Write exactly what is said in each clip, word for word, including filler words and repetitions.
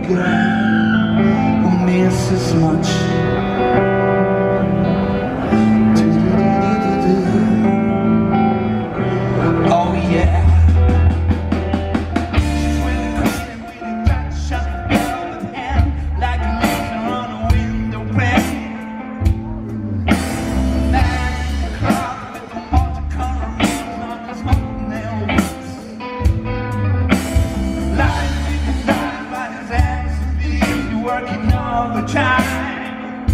girl who misses much. Oh yeah. Working all the time,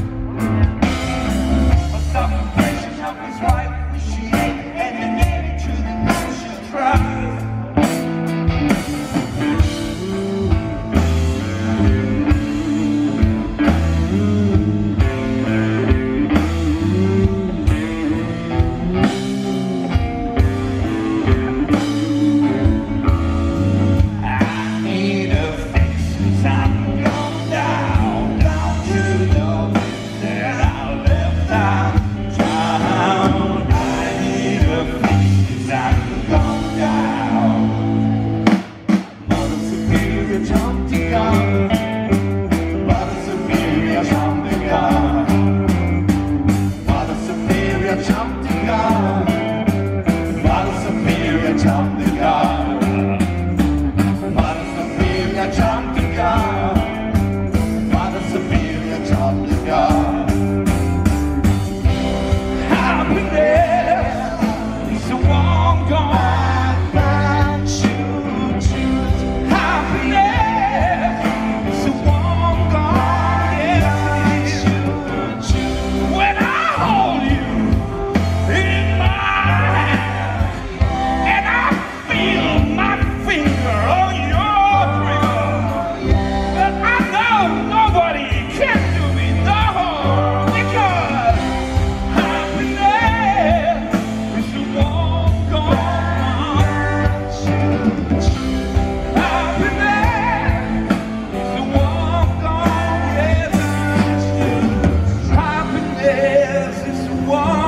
but the vibration of his white machine, and he gave it to the nation try. I need a fix, 'cause I'm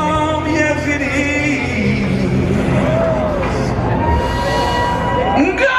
Go!